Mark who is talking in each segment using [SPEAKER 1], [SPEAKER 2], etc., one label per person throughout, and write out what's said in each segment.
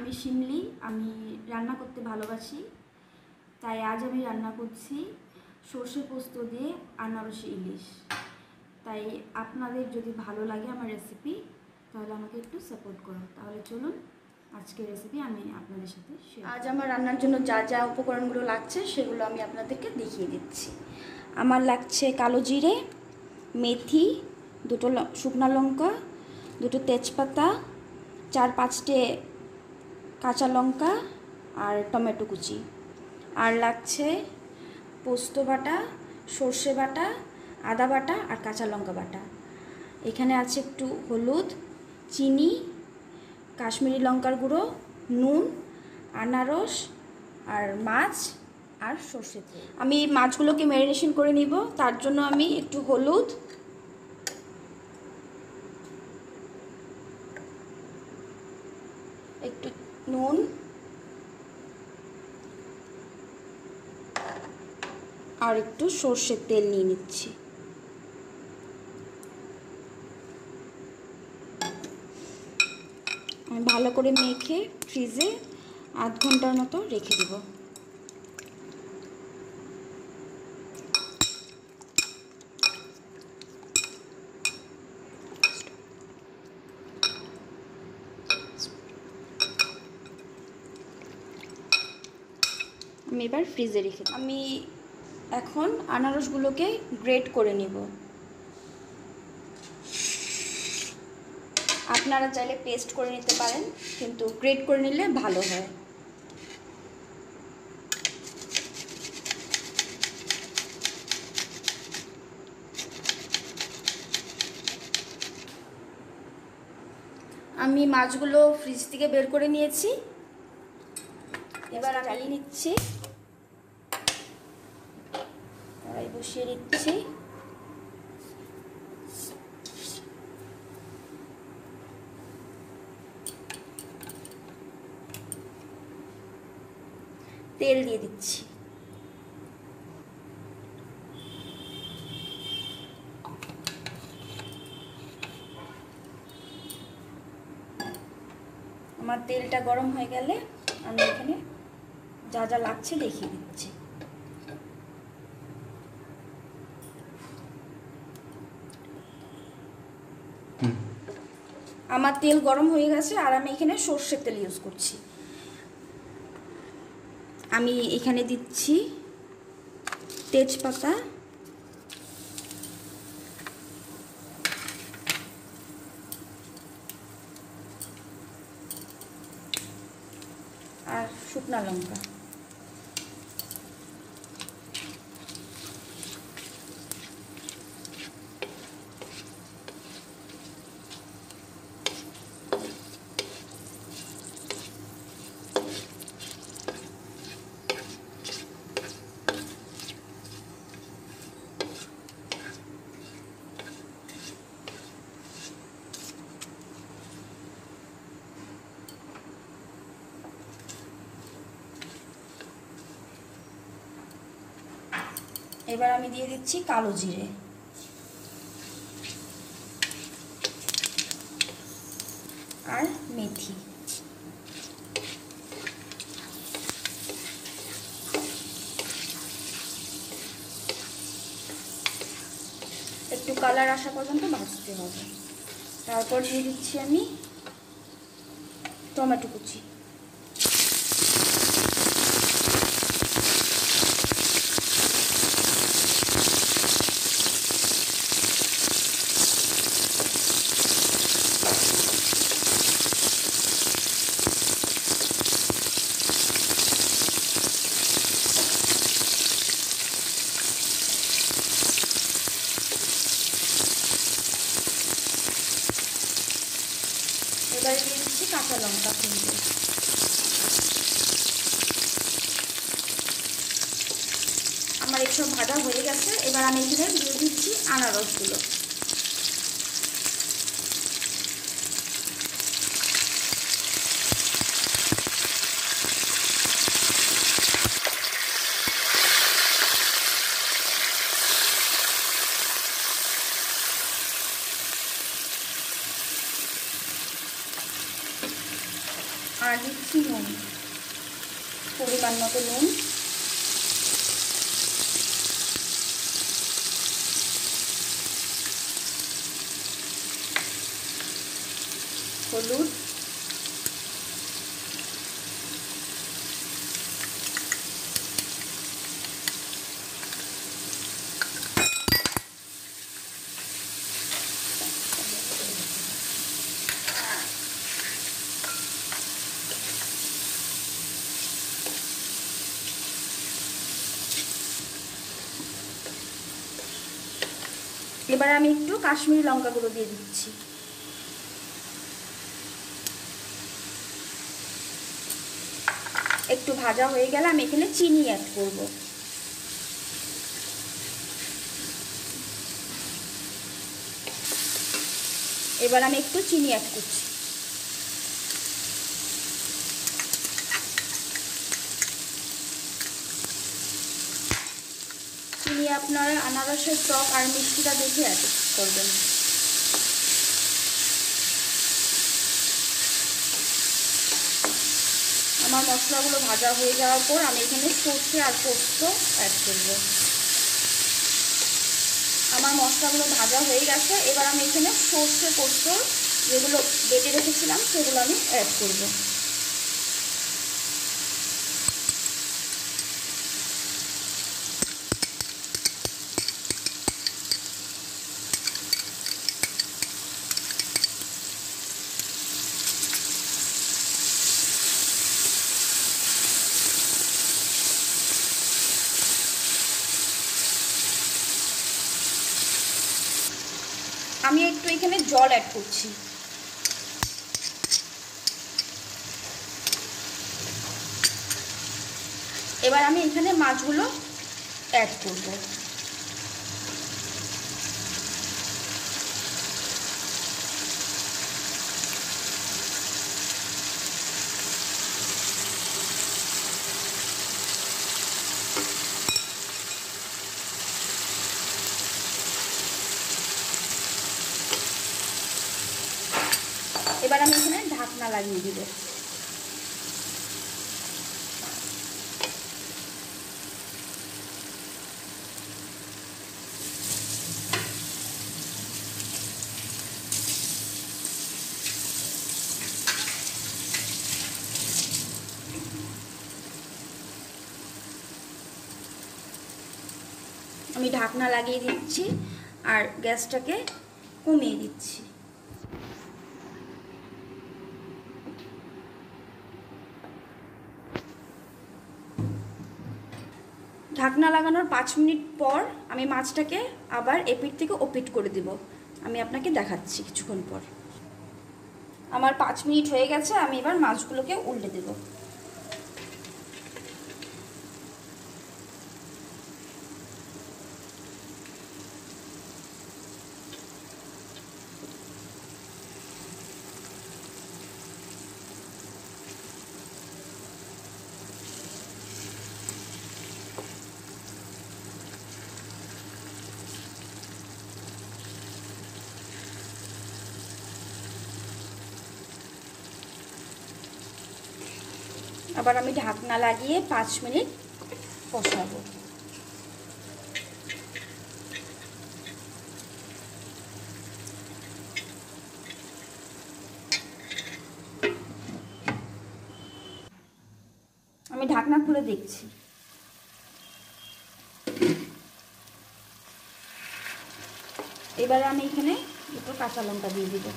[SPEAKER 1] আমি শিমলি, আমি রান্না করতে ভালোবাসি, তাই আজ আমি রান্না করছি সর্ষে পোস্ত দিয়ে আনারসি ইলিশ। তাই আপনাদের যদি ভালো লাগে আমার রেসিপি তাহলে আমাকে একটু সাপোর্ট করুন। তাহলে চলুন আজকের রেসিপি আমি আপনাদের সাথে শেয়ার। আজ আমার রান্নার জন্য যা যা উপকরণগুলো লাগছে সেগুলো আমি আপনাদেরকে দেখিয়ে দিচ্ছি। আমার লাগছে কালো জিরে, মেথি, দুটো শুকনো লঙ্কা, দুটো তেজপাতা, 4-5টে কাঁচা লঙ্কা আর টমেটো কুচি। আর লাগছে পোস্ত বাটা, সর্ষে বাটা, আদা বাটা আর কাঁচা লঙ্কা বাটা। এখানে আছে একটু হলুদ, চিনি, কাশ্মীরি লঙ্কার গুঁড়ো, নুন, আনারস আর মাছ আর সর্ষে তেল। আমি মাছগুলোকে ম্যারিনেশন করে নিব। তার জন্য আমি একটু হলুদ, একটু নুন, আর একটু সর্ষের তেল নিয়ে নিচ্ছি। আমি ভালো করে মেখে ফ্রিজে আধ ঘন্টার মতো রেখে দেব। আমি এবার ফ্রিজে রেখে দেব। আমি এখন আনারসগুলোকে গ্রেট করে নিব। আপনারা চাইলে পেস্ট করে নিতে পারেন, কিন্তু গ্রেট করে নিলে ভালো হয়। আমি মাছগুলো ফ্রিজ থেকে বের করে নিয়েছি। এবার আমি জ্বালিয়ে নিচ্ছি, কড়াই বসিয়ে দিচ্ছি। তেল দিয়ে দিচ্ছি। আমার তেলটা গরম হয়ে গেলে আমি এখানে যা যা লাগছে দেখিয়ে দিচ্ছি। আমার তেল গরম হয়ে গেছে আর আমি এখানে সর্ষের তেল ইউজ করছি। আমি এখানে দিচ্ছি তেজপাতা, আর শুকনা লঙ্কা। এবার আমি দিয়ে দিচ্ছি কালো জিরে, আর মেথি। একটু কালার আসা পর্যন্ত ভাজতে হবে। তারপর দিয়ে দিচ্ছি আমি টমেটো কুচি। এবারে দিয়ে দিচ্ছি কাঁচা লঙ্কা কিনতে। আমার একটু ভাজা হয়ে গেছে। এবার আমি এখানে দিয়ে দিচ্ছি আনারসগুলো। আর দিচ্ছি নুন, পরিমাণ মতো নুন। হলুদ, এবার আমি একটু কাশ্মীরি লঙ্কা গুঁড়ো দিয়ে দিচ্ছি। একটু ভাজা হয়ে গেলে আমি এখানে চিনি অ্যাড করব। এবার আমি একটু চিনি অ্যাড করছি। চিনি আপনারা আনারসের টক আর মিষ্টিটা দেখে অ্যাড করবেন। আমার মশলাগুলো ভাজা হয়ে যাওয়ার পর আমি এখানে সর্ষে আর পোস্ত অ্যাড করব। আমার মশলাগুলো ভাজা হয়ে গেছে, এবার আমি এখানে সর্ষে পোস্ত যেগুলো বেটে রেখেছিলাম সেগুলো আমি অ্যাড করব। আমি একটু এখানে জল অ্যাড করছি। এবার আমি এখানে মাছগুলো অ্যাড করব। এবার আমি এখানে ঢাকনা লাগিয়ে দিব। আমি ঢাকনা লাগিয়ে দিচ্ছি আর গ্যাসটাকে কমিয়ে দিচ্ছি। ঢাকনা লাগানোর 5 মিনিট পর আমি মাছটাকে আবার এপিঠ থেকে ওপিঠ করে দেব। আমি আপনাকে দেখাচ্ছি কিছুক্ষণ পর। আমার 5 মিনিট হয়ে গেছে, আমি এবার মাছগুলোকে উল্টে দেব। আবার আমি ঢাকনা লাগিয়ে 5 মিনিট কষাবো। আমি ঢাকনা খুলে দেখছি। এবারে আমি এখানে দুটো কাঁচা লঙ্কা দিয়ে দিব।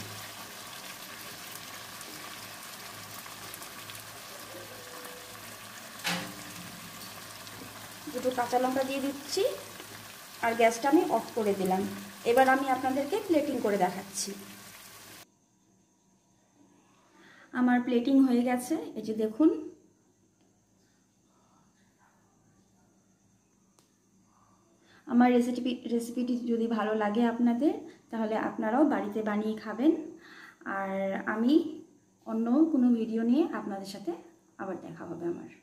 [SPEAKER 1] দুটো কাঁচা লঙ্কা দিয়ে দিচ্ছি আর গ্যাসটা আমি অফ করে দিলাম। এবার আমি আপনাদেরকে প্লেটিং করে দেখাচ্ছি। আমার প্লেটিং হয়ে গেছে, এই যে দেখুন। আমার রেসিপিটি যদি ভালো লাগে আপনাদের, তাহলে আপনারাও বাড়িতে বানিয়ে খাবেন। আর আমি অন্য কোনো ভিডিও নিয়ে আপনাদের সাথে আবার দেখা হবে আমার।